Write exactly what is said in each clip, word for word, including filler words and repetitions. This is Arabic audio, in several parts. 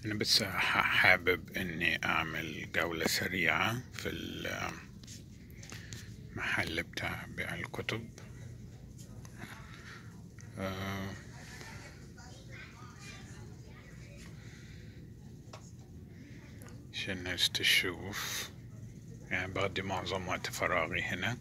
أنا بس حابب إني أعمل جولة سريعة في المحل بتاع بيع الكتب. آه، عشان الناس تشوف، يعني بقضي معظم وقت فراغي هنا.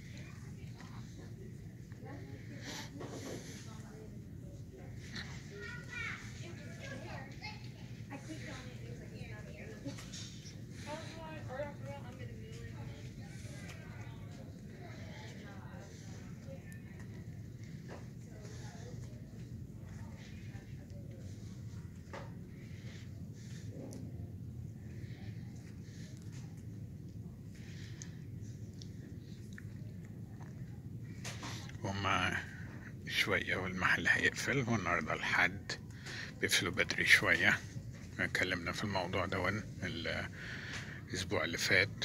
وما شوية والمحل هيقفل، والنهاردة الحد بيقفلوا بدري شوية. اتكلمنا في الموضوع ده الأسبوع اللي فات.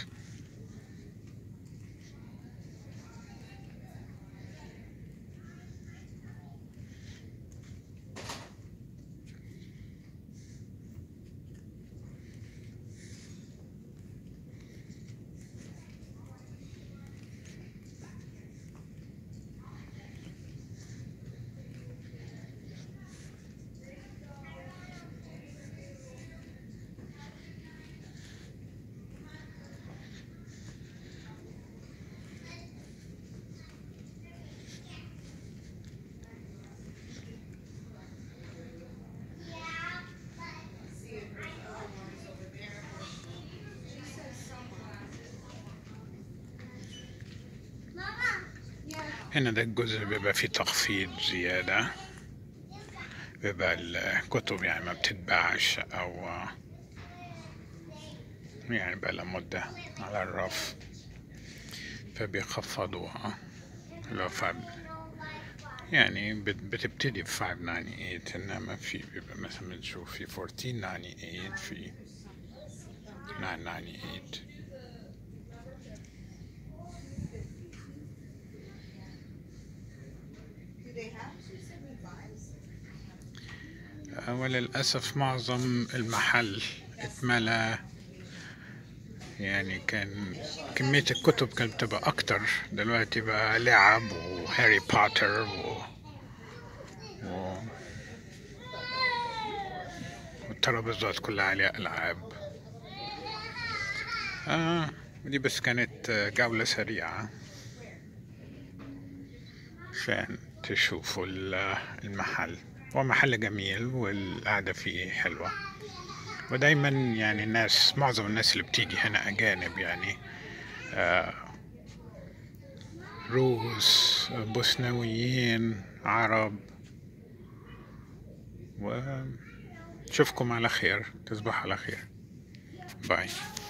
هنا ده الجزء بيبقى فيه تخفيض زيادة، بيبقى الكتب يعني ما بتتباعش أو يعني بقى لها مدة على الرف، فبيخفضوها. لو فاب يعني بتبتدي بفايف ناينتي ايت، إنما في بيبقى مثلا بنشوف في فورتين ناينتي ايت، في ناين ناينتي ايت. وللأسف معظم المحل اتملى، يعني كان كمية الكتب كانت بتبقى أكتر، دلوقتي بقى لعب وهاري بوتر و... و... والترابيزات كلها عليها ألعاب. آه دي بس كانت جولة سريعة عشان تشوفوا المحل. هو محل جميل والقعدة فيه حلوة، ودايما يعني الناس معظم الناس اللي بتيجي هنا أجانب، يعني آه روس، بوسنويين، عرب. وشوفكم على خير، تصبحوا على خير. باي.